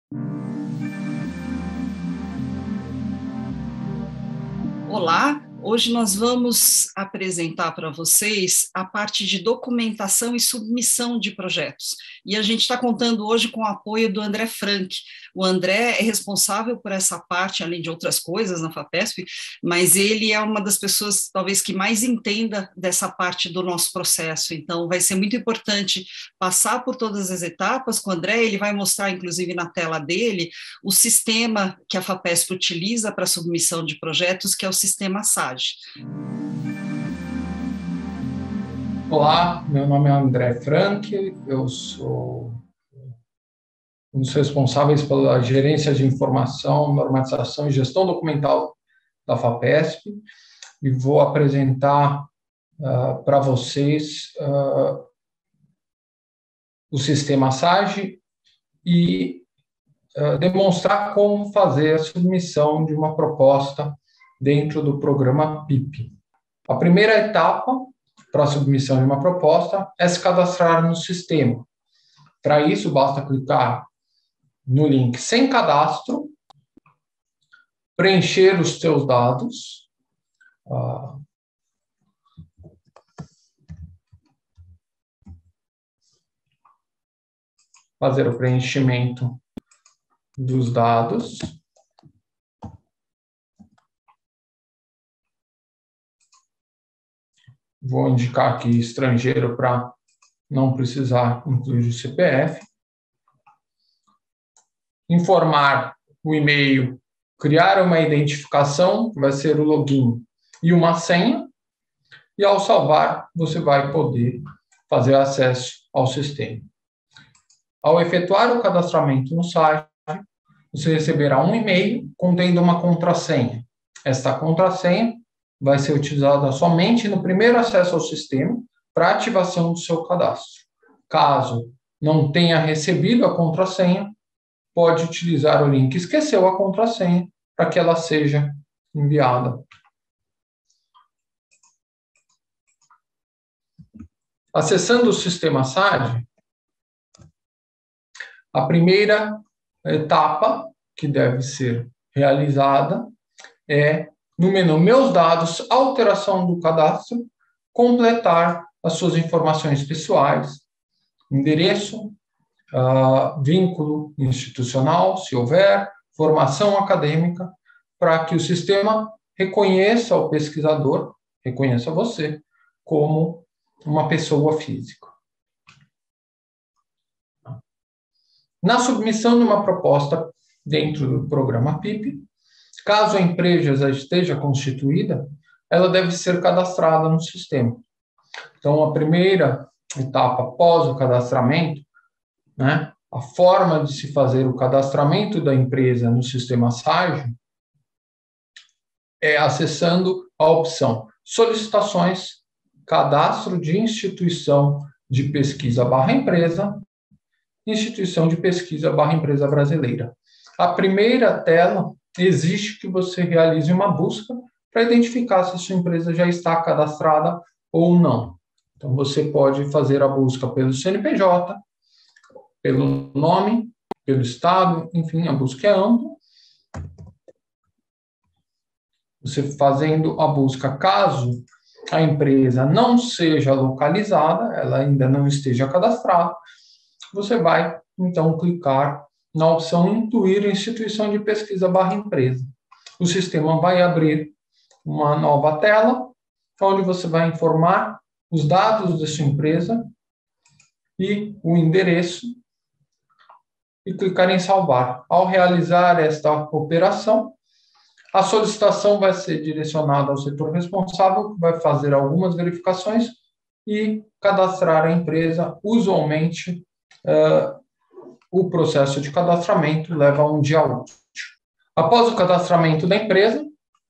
Olá, hoje nós vamos apresentar para vocês a parte de documentação e submissão de projetos. E a gente está contando hoje com o apoio do André Frank. O André é responsável por essa parte, além de outras coisas na FAPESP, mas ele é uma das pessoas, talvez, que mais entenda dessa parte do nosso processo. Então, vai ser muito importante passar por todas as etapas com o André. Ele vai mostrar, inclusive, na tela dele, o sistema que a FAPESP utiliza para submissão de projetos, que é o sistema SAG. Olá, meu nome é André Frank, eu sou um dos responsáveis pela gerência de informação, normatização e gestão documental da FAPESP e vou apresentar para vocês o sistema SAG e demonstrar como fazer a submissão de uma proposta dentro do programa PIP. A primeira etapa para a submissão de uma proposta é se cadastrar no sistema. Para isso, basta clicar no link Sem Cadastro, preencher os seus dados, fazer o preenchimento dos dados. Vou indicar aqui estrangeiro para não precisar incluir o CPF. Informar o e-mail, criar uma identificação, que vai ser o login e uma senha. E ao salvar, você vai poder fazer acesso ao sistema. Ao efetuar o cadastramento no site, você receberá um e-mail contendo uma contrassenha. Esta contrassenha vai ser utilizada somente no primeiro acesso ao sistema para ativação do seu cadastro. Caso não tenha recebido a contrassenha, pode utilizar o link Esqueceu a contrassenha para que ela seja enviada. Acessando o sistema SAG, a primeira etapa que deve ser realizada é, no menu Meus Dados, alteração do cadastro, completar as suas informações pessoais, endereço, vínculo institucional, se houver, formação acadêmica, para que o sistema reconheça o pesquisador, reconheça você, como uma pessoa física. Na submissão de uma proposta dentro do programa PIP, caso a empresa já esteja constituída, ela deve ser cadastrada no sistema. Então, a primeira etapa após o cadastramento, a forma de se fazer o cadastramento da empresa no sistema SAG é acessando a opção Solicitações, Cadastro de Instituição de Pesquisa /Empresa, Instituição de Pesquisa /Empresa Brasileira. A primeira tela exige que você realize uma busca para identificar se a sua empresa já está cadastrada ou não. Então, você pode fazer a busca pelo CNPJ, pelo nome, pelo estado, enfim, a busca é ampla. Você fazendo a busca, caso a empresa não seja localizada, ela ainda não esteja cadastrada, você vai, então, clicar na opção Incluir Instituição de Pesquisa /Empresa. O sistema vai abrir uma nova tela, onde você vai informar os dados da sua empresa e o endereço e clicar em salvar. Ao realizar esta operação, a solicitação vai ser direcionada ao setor responsável, que vai fazer algumas verificações e cadastrar a empresa. Usualmente, o processo de cadastramento leva um dia útil. Após o cadastramento da empresa,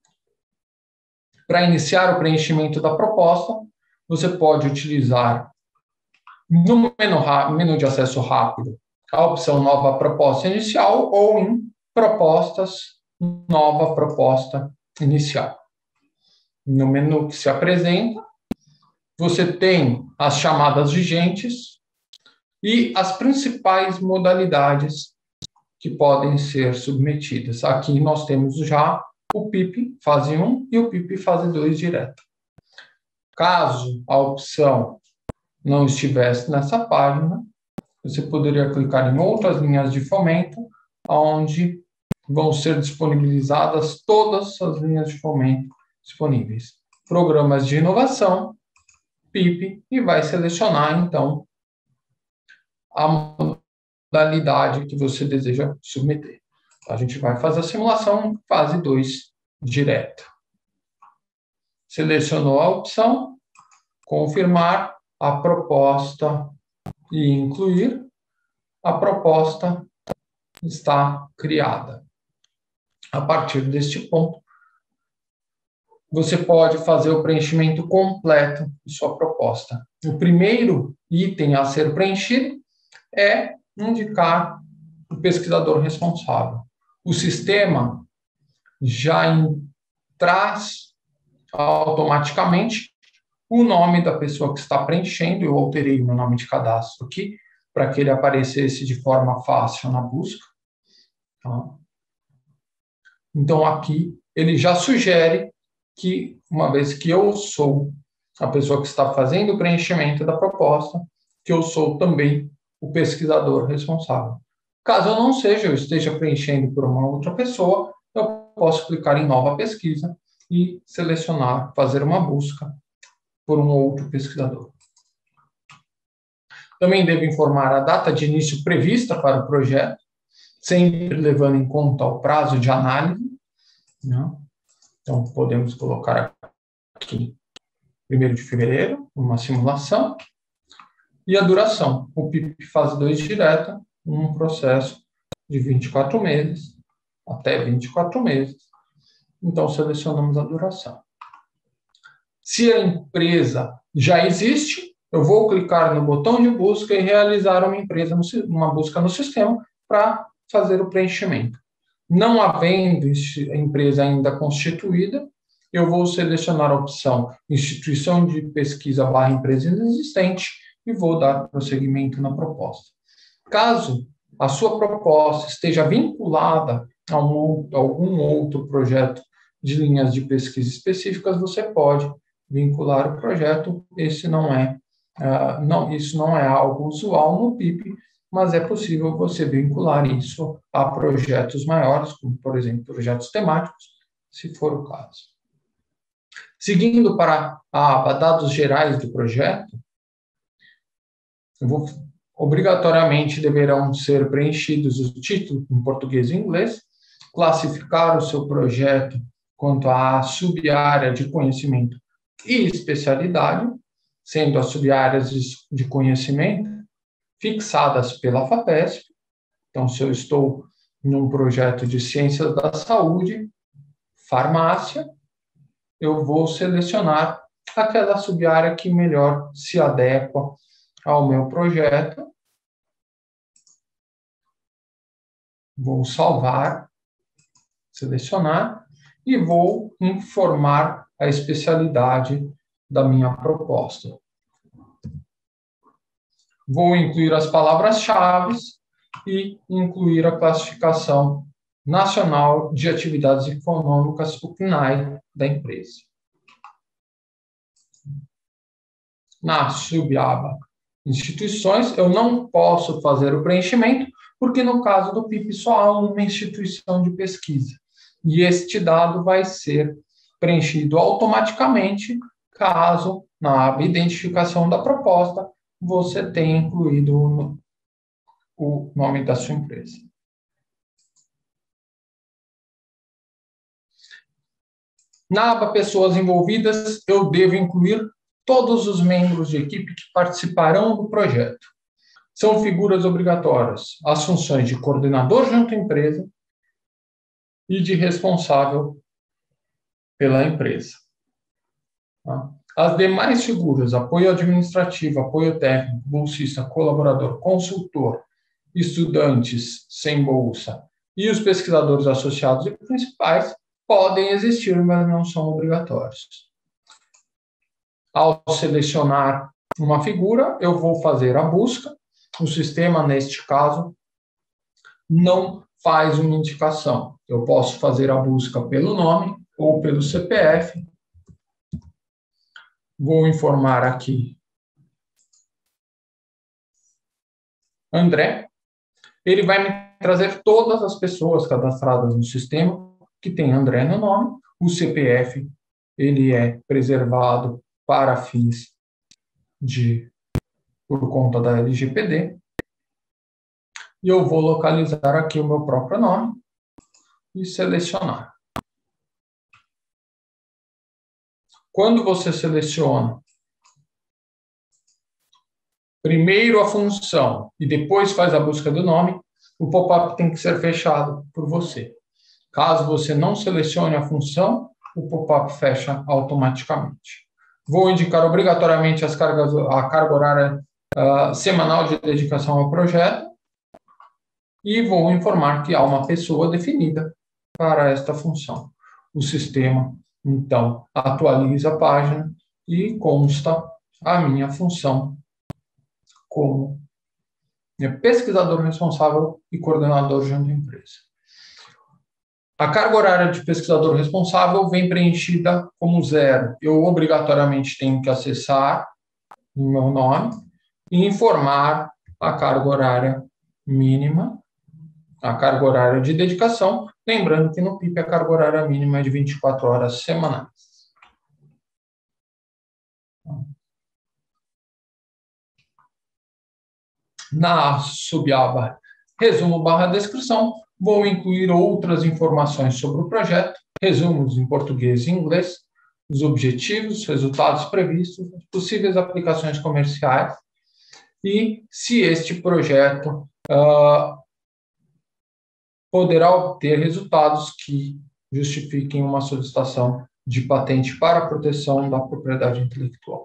para iniciar o preenchimento da proposta, você pode utilizar no menu de acesso rápido a opção Nova Proposta Inicial ou em Propostas, Nova Proposta Inicial. No menu que se apresenta, você tem as chamadas vigentes e as principais modalidades que podem ser submetidas. Aqui nós temos já o PIP fase 1 e o PIP fase 2 direto. Caso a opção não estivesse nessa página, você poderia clicar em outras linhas de fomento, onde vão ser disponibilizadas todas as linhas de fomento disponíveis. Programas de inovação, PIP, e vai selecionar, então, a modalidade que você deseja submeter. A gente vai fazer a simulação fase 2 direto. Selecionou a opção, confirmar a proposta e incluir. A proposta está criada. A partir deste ponto, você pode fazer o preenchimento completo de sua proposta. O primeiro item a ser preenchido é indicar o pesquisador responsável. O sistema já traz automaticamente o nome da pessoa que está preenchendo. Eu alterei o meu nome de cadastro aqui, para que ele aparecesse de forma fácil na busca. Tá? Então, aqui, ele já sugere que, uma vez que eu sou a pessoa que está fazendo o preenchimento da proposta, que eu sou também o pesquisador responsável. Caso eu não seja, eu esteja preenchendo por uma outra pessoa, eu posso clicar em nova pesquisa e selecionar, fazer uma busca por um outro pesquisador. Também devo informar a data de início prevista para o projeto, sempre levando em conta o prazo de análise. Né? Então, podemos colocar aqui 1º de fevereiro, uma simulação, e a duração, o PIP fase 2 direta, um processo de 24 meses, até 24 meses. Então, selecionamos a duração. Se a empresa já existe, eu vou clicar no botão de busca e realizar uma busca no sistema para fazer o preenchimento. Não havendo a empresa ainda constituída, eu vou selecionar a opção Instituição de Pesquisa / Empresa Inexistente e vou dar prosseguimento na proposta. Caso a sua proposta esteja vinculada a algum outro projeto de linhas de pesquisa específicas, você pode vincular o projeto. Isso não é algo usual no PIP, mas é possível você vincular isso a projetos maiores, como, por exemplo, projetos temáticos, se for o caso. Seguindo para a aba Dados Gerais do projeto, obrigatoriamente deverão ser preenchidos o título em português e inglês, classificar o seu projeto quanto à sub-área de conhecimento e especialidade, sendo as sub-áreas de conhecimento fixadas pela FAPESP. Então, se eu estou em um projeto de ciências da saúde, farmácia, eu vou selecionar aquela sub-área que melhor se adequa ao meu projeto. Vou salvar, selecionar e vou informar a especialidade da minha proposta. Vou incluir as palavras-chave e incluir a classificação nacional de atividades econômicas, o CNAE, da empresa. Na subaba Instituições, eu não posso fazer o preenchimento, porque no caso do PIP só há uma instituição de pesquisa. E este dado vai ser preenchido automaticamente, caso na aba Identificação da proposta você tenha incluído o nome da sua empresa. Na aba Pessoas Envolvidas, eu devo incluir todos os membros de equipe que participarão do projeto. São figuras obrigatórias as funções de coordenador junto à empresa e de responsável pela empresa. As demais figuras, apoio administrativo, apoio técnico, bolsista, colaborador, consultor, estudantes sem bolsa e os pesquisadores associados e principais podem existir, mas não são obrigatórios. Ao selecionar uma figura, eu vou fazer a busca. O sistema, neste caso, não faz uma indicação. Eu posso fazer a busca pelo nome ou pelo CPF. Vou informar aqui André. Ele vai me trazer todas as pessoas cadastradas no sistema que tem André no nome. O CPF, ele é preservado para fins por conta da LGPD. E eu vou localizar aqui o meu próprio nome e selecionar. Quando você seleciona primeiro a função e depois faz a busca do nome, o pop-up tem que ser fechado por você. Caso você não selecione a função, o pop-up fecha automaticamente. Vou indicar obrigatoriamente a carga horária semanal de dedicação ao projeto e vou informar que há uma pessoa definida para esta função. O sistema, então, atualiza a página e consta a minha função como pesquisador responsável e coordenador de uma empresa. A carga horária de pesquisador responsável vem preenchida como 0. Eu obrigatoriamente tenho que acessar o meu nome e informar a carga horária mínima, a carga horária de dedicação, lembrando que no PIP a carga horária mínima é de 24 horas semanais. Na subaba resumo/descrição, vou incluir outras informações sobre o projeto, resumos em português e inglês, os objetivos, resultados previstos, possíveis aplicações comerciais e se este projeto poderá obter resultados que justifiquem uma solicitação de patente para a proteção da propriedade intelectual.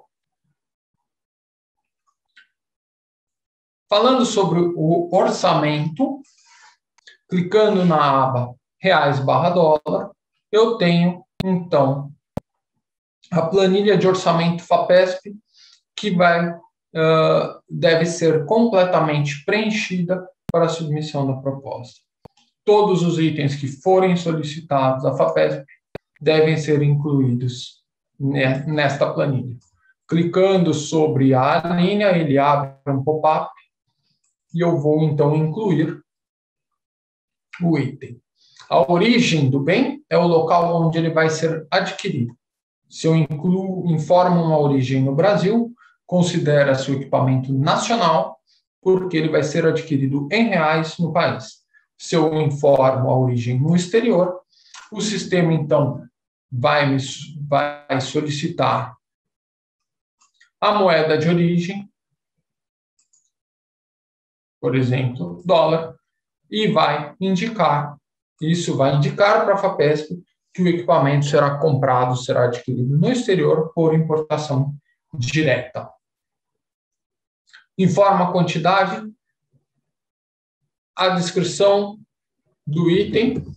Falando sobre o orçamento, clicando na aba reais/dólar, eu tenho, então, a planilha de orçamento FAPESP, que deve ser completamente preenchida para a submissão da proposta. Todos os itens que forem solicitados à FAPESP devem ser incluídos nesta planilha. Clicando sobre a linha, ele abre um pop-up e eu vou, então, incluir o item. A origem do bem é o local onde ele vai ser adquirido. Se eu informo uma origem no Brasil, considera-se o equipamento nacional, porque ele vai ser adquirido em reais no país. Se eu informo a origem no exterior, o sistema, então, vai solicitar a moeda de origem, por exemplo, dólar, e isso vai indicar para a FAPESP que o equipamento será comprado, será adquirido no exterior por importação direta. Informa a quantidade, a descrição do item,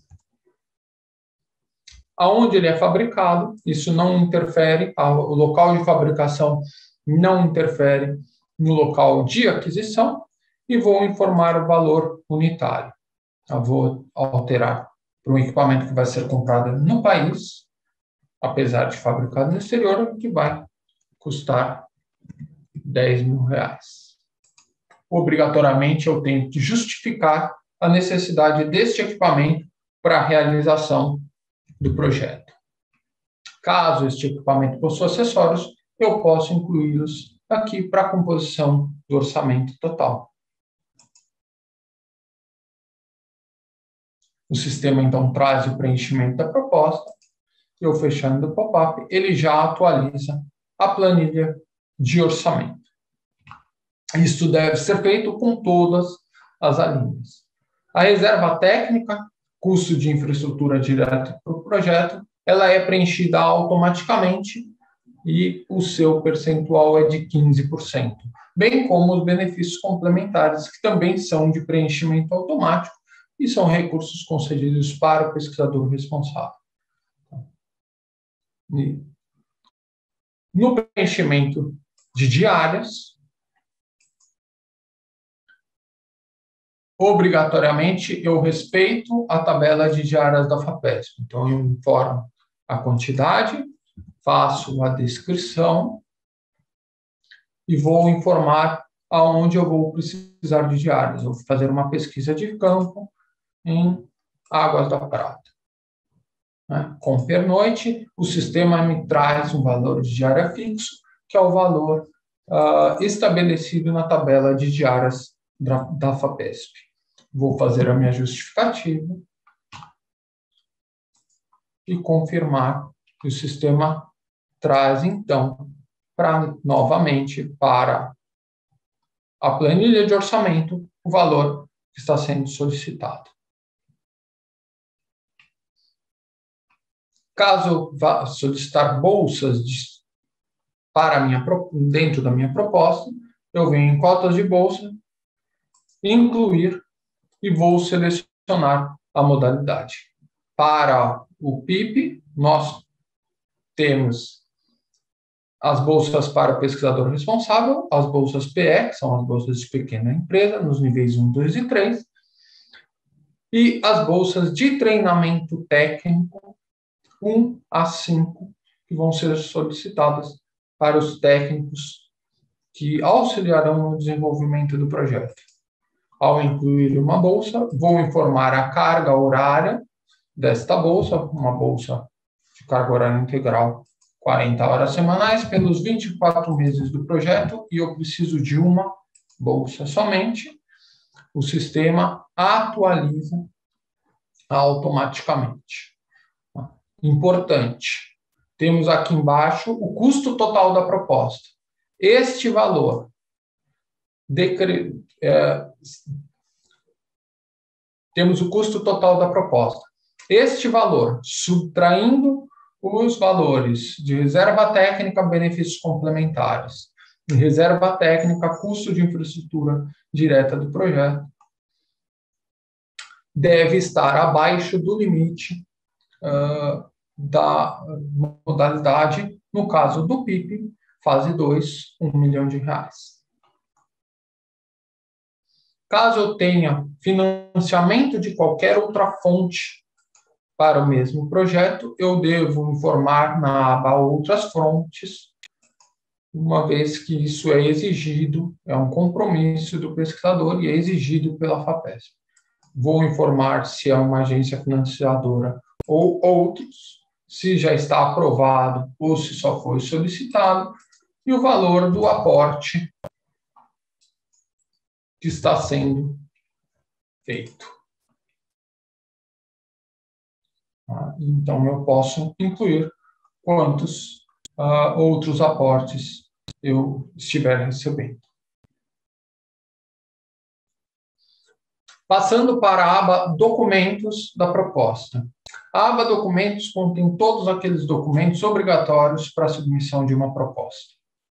aonde ele é fabricado, isso não interfere, o local de fabricação não interfere no local de aquisição, e vou informar o valor unitário. Eu vou alterar para um equipamento que vai ser comprado no país, apesar de fabricado no exterior, que vai custar R$10.000. Obrigatoriamente, eu tenho que justificar a necessidade deste equipamento para a realização do projeto. Caso este equipamento possua acessórios, eu posso incluí-los aqui para a composição do orçamento total. O sistema, então, traz o preenchimento da proposta. Eu fechando o pop-up, ele já atualiza a planilha de orçamento. Isso deve ser feito com todas as alíneas. A reserva técnica, custo de infraestrutura direto para o projeto, ela é preenchida automaticamente e o seu percentual é de 15%, bem como os benefícios complementares, que também são de preenchimento automático e são recursos concedidos para o pesquisador responsável. No preenchimento de diárias, obrigatoriamente, eu respeito a tabela de diárias da FAPESP. Então, eu informo a quantidade, faço a descrição e vou informar aonde eu vou precisar de diárias. Vou fazer uma pesquisa de campo em Águas da Prata. Com pernoite, o sistema me traz um valor de diária fixo, que é o valor estabelecido na tabela de diárias da FAPESP. Vou fazer a minha justificativa e confirmar que o sistema traz, então, novamente para a planilha de orçamento o valor que está sendo solicitado. Caso eu vá solicitar bolsas dentro da minha proposta, eu venho em cotas de bolsa, incluir e vou selecionar a modalidade. Para o PIP, nós temos as bolsas para pesquisador responsável, as bolsas PE, que são as bolsas de pequena empresa, nos níveis 1, 2 e 3, e as bolsas de treinamento técnico 1 a 5, que vão ser solicitadas para os técnicos que auxiliarão no desenvolvimento do projeto. Ao incluir uma bolsa, vou informar a carga horária desta bolsa, uma bolsa de carga horária integral, 40 horas semanais, pelos 24 meses do projeto, e eu preciso de uma bolsa somente. O sistema atualiza automaticamente. Importante. Temos aqui embaixo o custo total da proposta. Este valor temos o custo total da proposta. Este valor, subtraindo os valores de reserva técnica, benefícios complementares, e reserva técnica, custo de infraestrutura direta do projeto, deve estar abaixo do limite da modalidade, no caso do PIP, fase 2, R$ 1 milhão. Caso eu tenha financiamento de qualquer outra fonte para o mesmo projeto, eu devo informar na aba Outras Fontes, uma vez que isso é exigido, é um compromisso do pesquisador e é exigido pela FAPESP. Vou informar se é uma agência financiadora ou outros, se já está aprovado ou se só foi solicitado, e o valor do aporte que está sendo feito. Então, eu posso incluir quantos outros aportes eu estiver recebendo. Passando para a aba Documentos da proposta. A aba Documentos contém todos aqueles documentos obrigatórios para a submissão de uma proposta.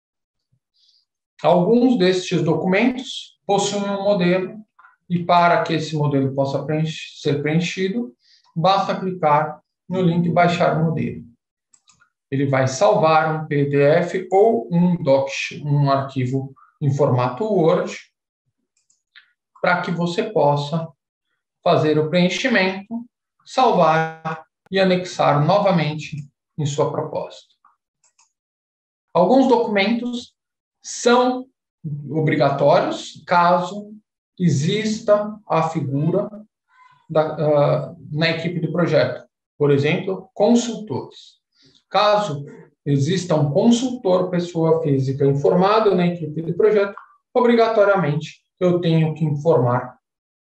Alguns destes documentos possuem um modelo, e para que esse modelo possa ser preenchido, basta clicar no link Baixar modelo. Ele vai salvar um PDF ou um arquivo em formato Word, para que você possa fazer o preenchimento, salvar e anexar novamente em sua proposta. Alguns documentos são obrigatórios caso exista a figura na equipe do projeto. Por exemplo, consultores. Caso exista um consultor, pessoa física informada na equipe do projeto, obrigatoriamente eu tenho que informar,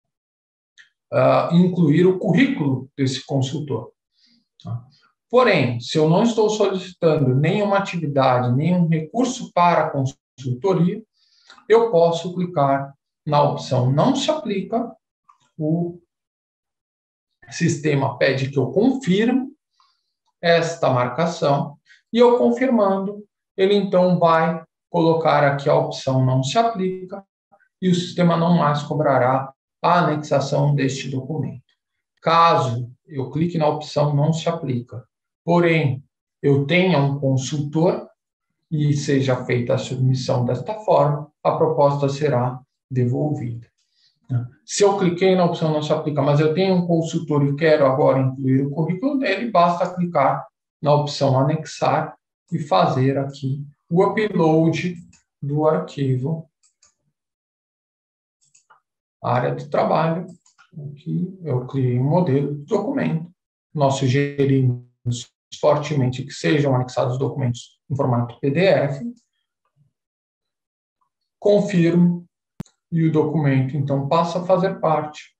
incluir o currículo desse consultor. Porém, se eu não estou solicitando nenhuma atividade, nenhum recurso para consultoria, eu posso clicar na opção Não se aplica. O sistema pede que eu confirme esta marcação, e eu confirmando, ele então vai colocar aqui a opção Não se aplica, e o sistema não mais cobrará a anexação deste documento. Caso eu clique na opção Não se aplica, porém eu tenha um consultor e seja feita a submissão desta forma, a proposta será devolvida. Se eu cliquei na opção não se aplica, mas eu tenho um consultor e quero agora incluir o currículo dele, basta clicar na opção anexar e fazer aqui o upload do arquivo. Área de trabalho, aqui eu criei um modelo de documento. Nós sugerimos fortemente que sejam anexados documentos em formato PDF. Confirmo e o documento, então, passa a fazer parte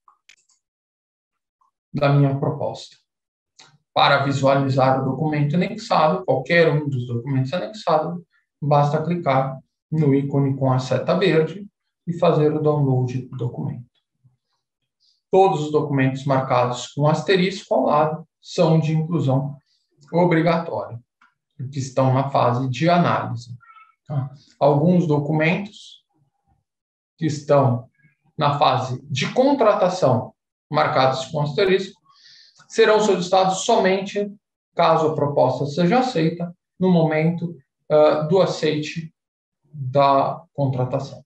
da minha proposta. Para visualizar o documento anexado, qualquer um dos documentos anexados, basta clicar no ícone com a seta verde e fazer o download do documento. Todos os documentos marcados com asterisco ao lado são de inclusão obrigatória, que estão na fase de análise. Alguns documentos que estão na fase de contratação, marcados com asterisco, serão solicitados somente caso a proposta seja aceita no momento do aceite da contratação.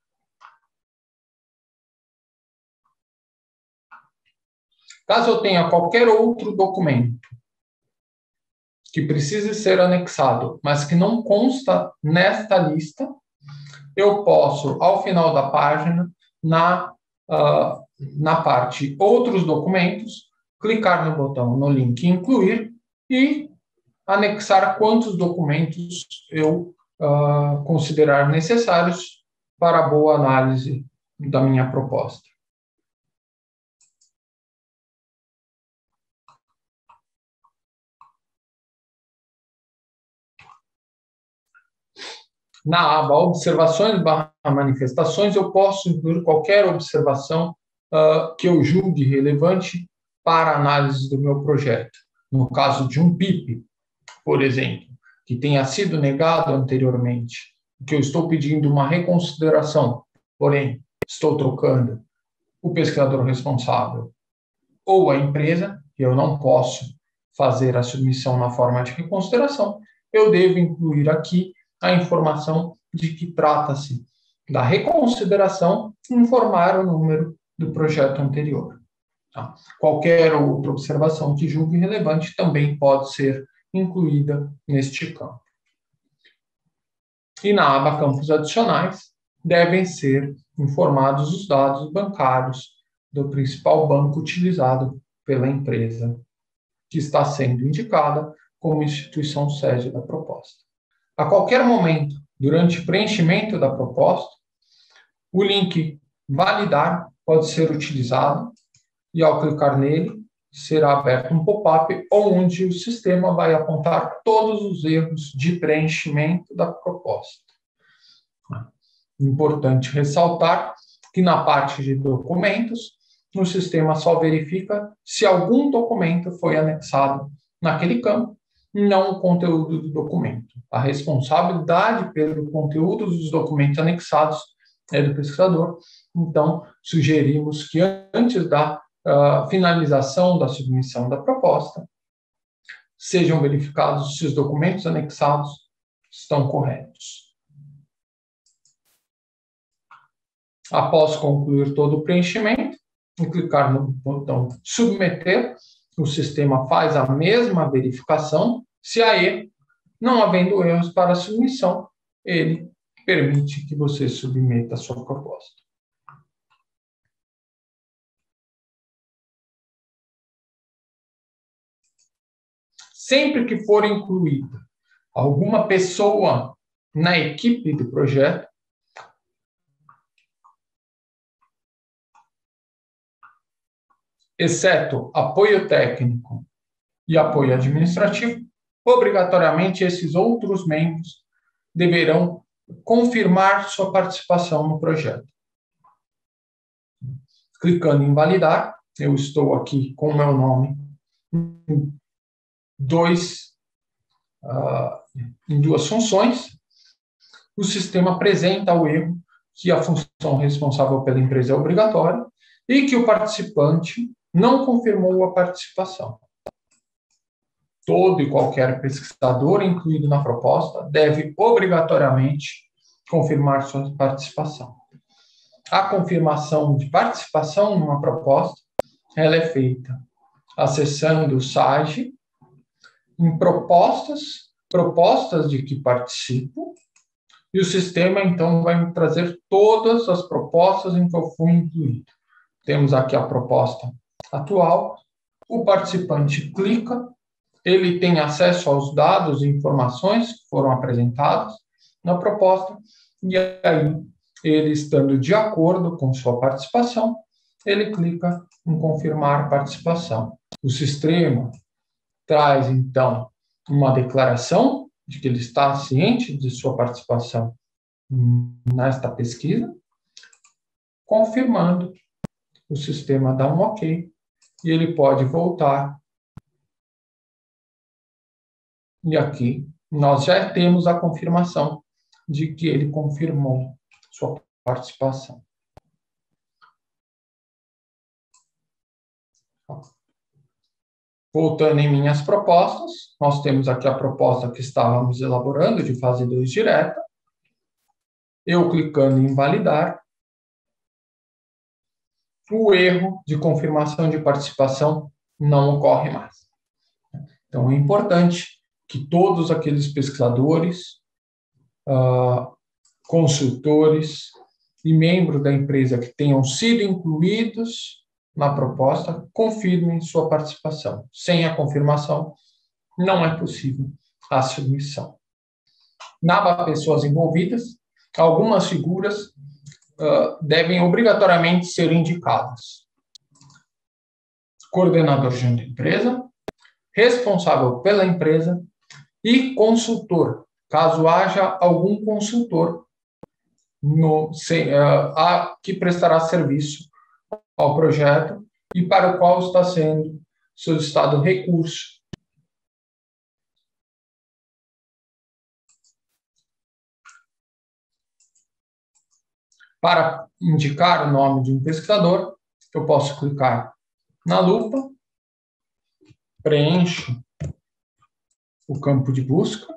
Caso eu tenha qualquer outro documento que precise ser anexado, mas que não consta nesta lista, eu posso, ao final da página, na parte Outros Documentos, clicar no botão, no link Incluir e anexar quantos documentos eu considerar necessários para a boa análise da minha proposta. Na aba Observações/Manifestações, eu posso incluir qualquer observação que eu julgue relevante para a análise do meu projeto. No caso de um PIP, por exemplo, que tenha sido negado anteriormente, que eu estou pedindo uma reconsideração, porém, estou trocando o pesquisador responsável ou a empresa, e eu não posso fazer a submissão na forma de reconsideração, eu devo incluir aqui a informação de que trata-se da reconsideração e informar o número do projeto anterior. Tá? Qualquer outra observação que julgue relevante também pode ser incluída neste campo. E na aba Campos Adicionais, devem ser informados os dados bancários do principal banco utilizado pela empresa, que está sendo indicada como instituição sede da proposta. A qualquer momento, durante o preenchimento da proposta, o link Validar pode ser utilizado e, ao clicar nele, será aberto um pop-up onde o sistema vai apontar todos os erros de preenchimento da proposta. Importante ressaltar que, na parte de documentos, o sistema só verifica se algum documento foi anexado naquele campo, não o conteúdo do documento. A responsabilidade pelo conteúdo dos documentos anexados é do pesquisador. Então, sugerimos que antes da finalização da submissão da proposta, sejam verificados se os documentos anexados estão corretos. Após concluir todo o preenchimento, e clicar no botão Submeter, o sistema faz a mesma verificação. Se há erro, não havendo erros para a submissão, ele permite que você submeta a sua proposta. Sempre que for incluída alguma pessoa na equipe do projeto, exceto apoio técnico e apoio administrativo, obrigatoriamente esses outros membros deverão confirmar sua participação no projeto. Clicando em validar, eu estou aqui com o meu nome em duas funções. O sistema apresenta o erro que a função responsável pela empresa é obrigatória e que o participante não confirmou a participação. Todo e qualquer pesquisador incluído na proposta deve obrigatoriamente confirmar sua participação. A confirmação de participação numa proposta, ela é feita acessando o SAGE, em propostas de que participo, e o sistema, então, vai me trazer todas as propostas em que eu fui incluído. Temos aqui a proposta atual, o participante clica, ele tem acesso aos dados e informações que foram apresentados na proposta, e aí, ele estando de acordo com sua participação, ele clica em confirmar participação. O sistema traz, então, uma declaração de que ele está ciente de sua participação nesta pesquisa, confirmando, o sistema dá um OK, e ele pode voltar. E aqui nós já temos a confirmação de que ele confirmou sua participação. Voltando em minhas propostas, nós temos aqui a proposta que estávamos elaborando de fase 2 direta. Eu clicando em validar, o erro de confirmação de participação não ocorre mais. Então, é importante que todos aqueles pesquisadores, consultores e membros da empresa que tenham sido incluídos na proposta confirmem sua participação. Sem a confirmação, não é possível a submissão. Na aba Pessoas Envolvidas, algumas figuras devem obrigatoriamente ser indicadas. Coordenador de empresa, responsável pela empresa e consultor, caso haja algum consultor que prestará serviço ao projeto e para o qual está sendo solicitado recurso. Para indicar o nome de um pesquisador, eu posso clicar na lupa, preencho o campo de busca,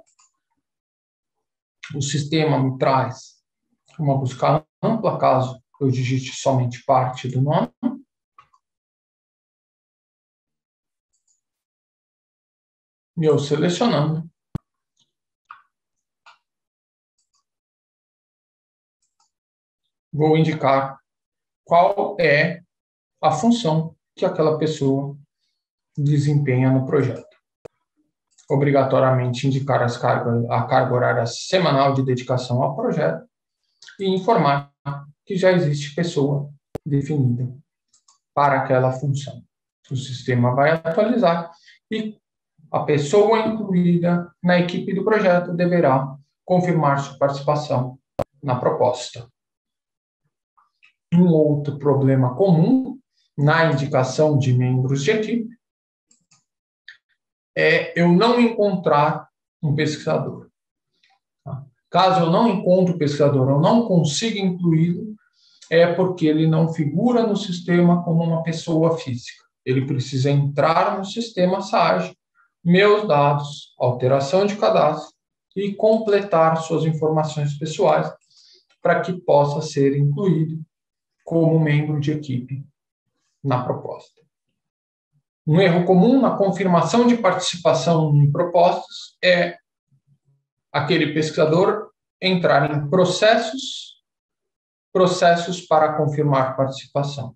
o sistema me traz uma busca ampla, caso eu digite somente parte do nome. E eu selecionando, vou indicar qual é a função que aquela pessoa desempenha no projeto. Obrigatoriamente indicar a carga horária semanal de dedicação ao projeto e informar que já existe pessoa definida para aquela função. O sistema vai atualizar e a pessoa incluída na equipe do projeto deverá confirmar sua participação na proposta. Um outro problema comum na indicação de membros de equipe é eu não encontrar um pesquisador. Caso eu não encontre o pesquisador, eu não consiga incluí-lo, é porque ele não figura no sistema como uma pessoa física. Ele precisa entrar no sistema SAGE, meus dados, alteração de cadastro e completar suas informações pessoais para que possa ser incluído como membro de equipe na proposta. Um erro comum na confirmação de participação em propostas é aquele pesquisador entrar em processos para confirmar participação.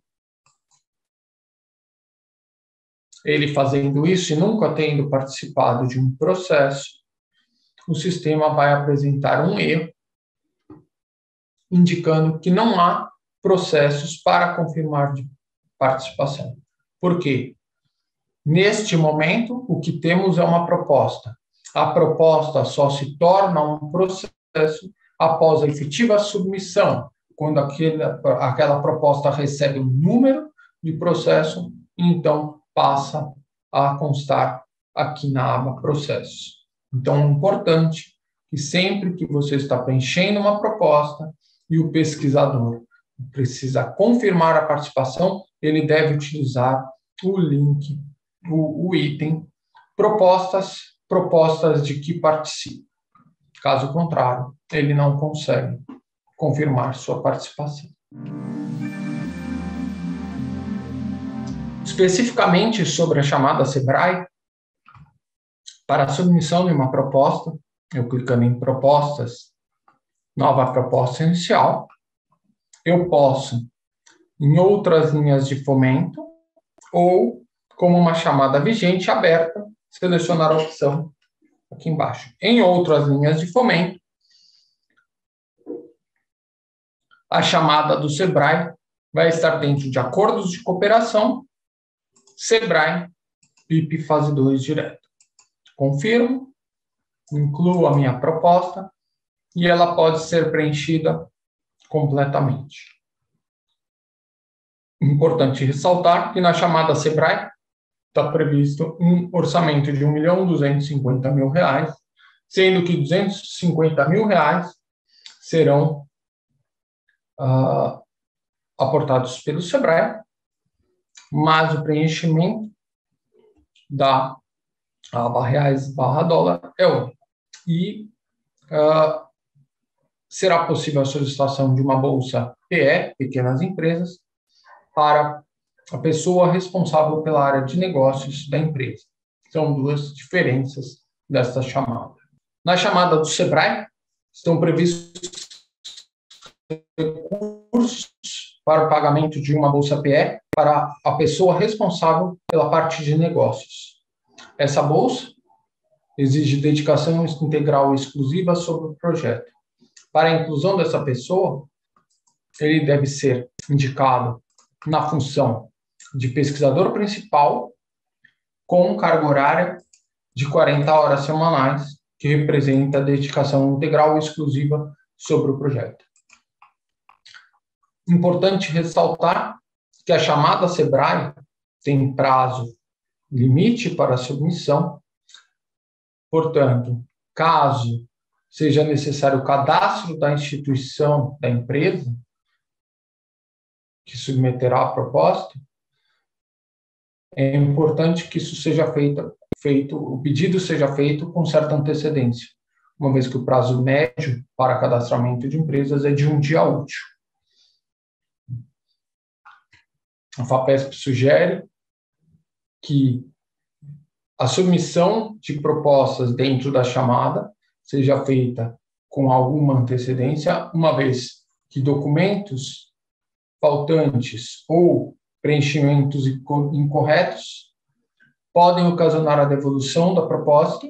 Ele fazendo isso e nunca tendo participado de um processo, o sistema vai apresentar um erro, indicando que não há processos para confirmar de participação. Por quê? Neste momento, o que temos é uma proposta. A proposta só se torna um processo após a efetiva submissão, quando aquela proposta recebe um número de processo, então passa a constar aqui na aba Processos. Então, é importante que sempre que você está preenchendo uma proposta e o pesquisador precisa confirmar a participação, ele deve utilizar o link, o item propostas de que participe. Caso contrário, ele não consegue confirmar sua participação. Especificamente sobre a chamada SEBRAE, para a submissão de uma proposta, eu clicando em propostas, nova proposta inicial, eu posso, em outras linhas de fomento, ou como uma chamada vigente aberta, selecionar a opção aqui embaixo. Em outras linhas de fomento, a chamada do SEBRAE vai estar dentro de acordos de cooperação, SEBRAE, PIP fase 2 direto. Confirmo, incluo a minha proposta e ela pode ser preenchida completamente. Importante ressaltar que na chamada SEBRAE está previsto um orçamento de R$ 1.250.000, sendo que R$ 250.000 serão aportados pelo SEBRAE, mas o preenchimento da aba reais/dólar é único. E será possível a solicitação de uma bolsa PE, pequenas empresas, para a pessoa responsável pela área de negócios da empresa. São duas diferenças desta chamada. Na chamada do SEBRAE, estão previstos recursos para o pagamento de uma bolsa PE para a pessoa responsável pela parte de negócios. Essa bolsa exige dedicação integral e exclusiva sobre o projeto. Para a inclusão dessa pessoa, ele deve ser indicado na função de pesquisador principal com carga horária de 40 horas semanais, que representa a dedicação integral e exclusiva sobre o projeto. Importante ressaltar que a chamada SEBRAE tem prazo limite para a submissão, portanto, caso seja necessário o cadastro da instituição, da empresa, que submeterá a proposta, é importante que isso seja feito, o pedido seja feito com certa antecedência, uma vez que o prazo médio para cadastramento de empresas é de um dia útil. A FAPESP sugere que a submissão de propostas dentro da chamada seja feita com alguma antecedência, uma vez que documentos faltantes ou preenchimentos incorretos podem ocasionar a devolução da proposta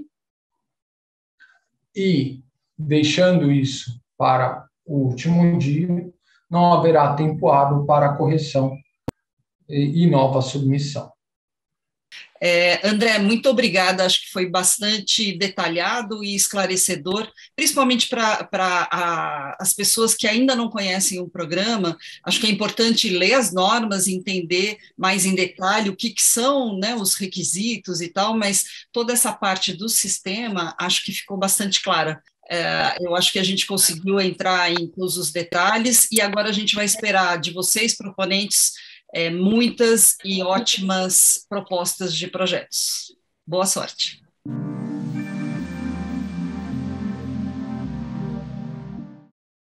e, deixando isso para o último dia, não haverá tempo hábil para correção e nova submissão. André, muito obrigada, acho que foi bastante detalhado e esclarecedor, principalmente para as pessoas que ainda não conhecem o programa. Acho que é importante ler as normas, entender mais em detalhe o que são, né, os requisitos e tal, mas toda essa parte do sistema acho que ficou bastante clara. Eu acho que a gente conseguiu entrar em todos os detalhes e agora a gente vai esperar de vocês, proponentes, muitas e ótimas propostas de projetos. Boa sorte.